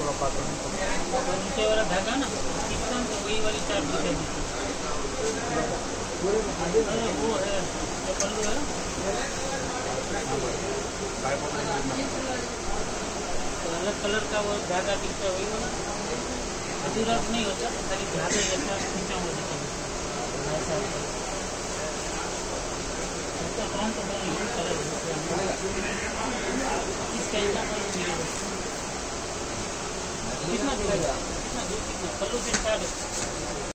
थोड़ा पातल तो नीचे वाला धागा ना एकदम तो वही वाली चार दिखा दी। अरे वो है जो पल्लू है तो अलग कलर का वो धागा दिखता है वही वाला अधूरा नहीं होता खाली धागा ही ऐसा खींचा हुआ दिखा ऐसा उसका कौन तो बहुत कलर इस टाइम का मिलेगा कितना दूर कितना पल्लू से स्टार्ट